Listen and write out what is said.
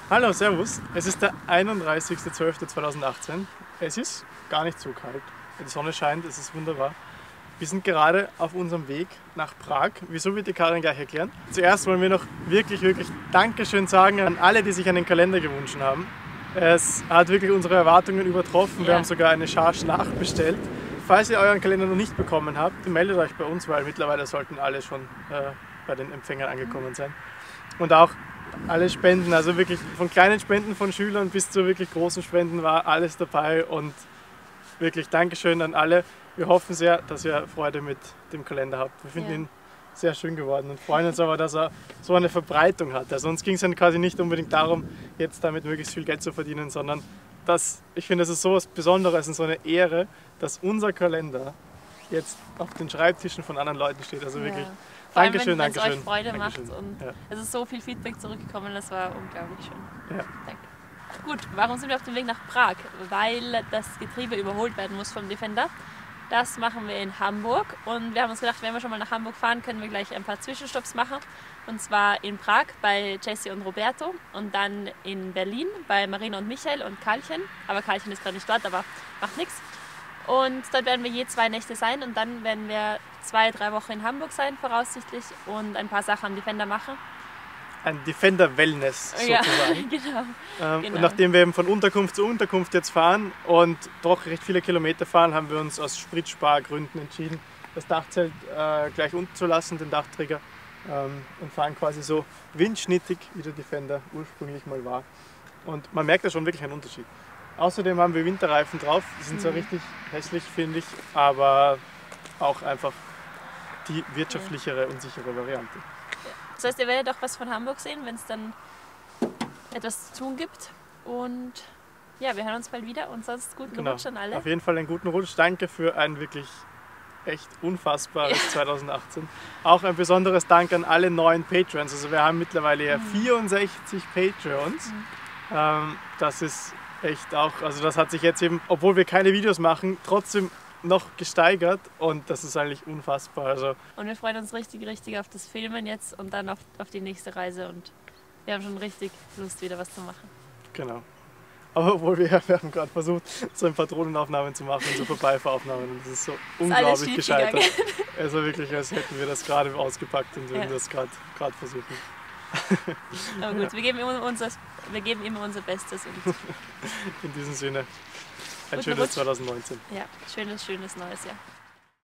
Hallo, Servus. Es ist der 31.12.2018. Es ist gar nicht so kalt. Die Sonne scheint, es ist wunderbar. Wir sind gerade auf unserem Weg nach Prag. Wieso wird die Karin gleich erklären? Zuerst wollen wir noch wirklich Dankeschön sagen an alle, die sich einen Kalender gewünscht haben. Es hat wirklich unsere Erwartungen übertroffen. Ja. Wir haben sogar eine Charge nachbestellt. Falls ihr euren Kalender noch nicht bekommen habt, meldet euch bei uns, weil mittlerweile sollten alle schon bei den Empfängern angekommen sein. Und auch alle Spenden, also wirklich von kleinen Spenden von Schülern bis zu wirklich großen Spenden war alles dabei und wirklich Dankeschön an alle. Wir hoffen sehr, dass ihr Freude mit dem Kalender habt. Wir finden ihn sehr schön geworden und freuen uns aber, dass er so eine Verbreitung hat. Also uns ging es dann quasi nicht unbedingt darum, jetzt damit möglichst viel Geld zu verdienen, sondern ich finde, es ist so was Besonderes und so eine Ehre, dass unser Kalender jetzt auf den Schreibtischen von anderen Leuten steht. Also wirklich, Dankeschön, wenn es Dankeschön. euch Freude Dankeschön. macht und Ja. es ist so viel Feedback zurückgekommen, das war unglaublich schön. Ja. Danke. Gut, warum sind wir auf dem Weg nach Prag? Weil das Getriebe überholt werden muss vom Defender. Das machen wir in Hamburg und wir haben uns gedacht, wenn wir schon mal nach Hamburg fahren, können wir gleich ein paar Zwischenstopps machen. Und zwar in Prag bei Jessie und Roberto und dann in Berlin bei Marina und Michael und Karlchen. Aber Karlchen ist gerade nicht dort, aber macht nichts. Und dort werden wir je 2 Nächte sein und dann werden wir 2-3 Wochen in Hamburg sein voraussichtlich und ein paar Sachen am Defender machen. Ein Defender Wellness sozusagen. Ja, genau. Und nachdem wir eben von Unterkunft zu Unterkunft jetzt fahren und doch recht viele Kilometer fahren, haben wir uns aus Spritspargründen entschieden, das Dachzelt gleich unten zu lassen, den Dachträger, und fahren quasi so windschnittig, wie der Defender ursprünglich mal war. Und man merkt da schon wirklich einen Unterschied. Außerdem haben wir Winterreifen drauf, die sind zwar richtig hässlich, finde ich, aber auch einfach die wirtschaftlichere und sichere Variante. Das heißt, ihr werdet auch was von Hamburg sehen, wenn es dann etwas zu tun gibt. Und ja, wir hören uns bald wieder und sonst guten Rutsch an alle. Auf jeden Fall einen guten Rutsch. Danke für ein wirklich echt unfassbares 2018. Auch ein besonderes Dank an alle neuen Patrons. Also wir haben mittlerweile ja 64 Patreons. Das ist echt auch, also das hat sich jetzt eben, obwohl wir keine Videos machen, trotzdem noch gesteigert und das ist eigentlich unfassbar. Also und wir freuen uns richtig auf das Filmen jetzt und dann auf die nächste Reise und wir haben schon richtig Lust, wieder was zu machen. Genau. Aber obwohl wir haben gerade versucht, so ein paar Drohnenaufnahmen zu machen, so Vorbeifahraufnahmen und das ist so unglaublich gescheitert. Also wirklich, als hätten wir das gerade ausgepackt und würden das gerade versuchen. Aber gut, wir geben immer unser Bestes. Und in diesem Sinne, ein Guten schönes Rutsch. 2019. Ja, schönes neues Jahr.